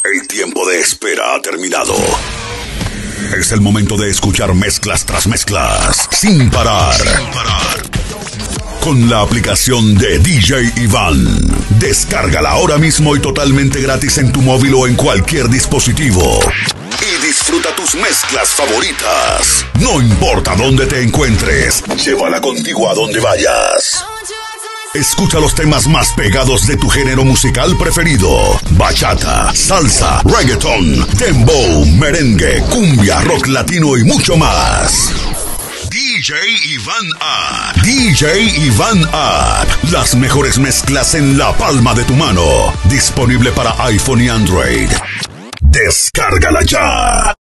El tiempo de espera ha terminado. Es el momento de escuchar mezclas tras mezclas, sin parar. Con la aplicación de DJ Iván. Descárgala ahora mismo y totalmente gratis en tu móvil o en cualquier dispositivo. Y disfruta tus mezclas favoritas. No importa dónde te encuentres, llévala contigo a donde vayas. Escucha los temas más pegados de tu género musical preferido. Bachata, salsa, reggaeton, dembow, merengue, cumbia, rock latino y mucho más. DJ Iván App. DJ Iván App. Las mejores mezclas en la palma de tu mano. Disponible para iPhone y Android. Descárgala ya.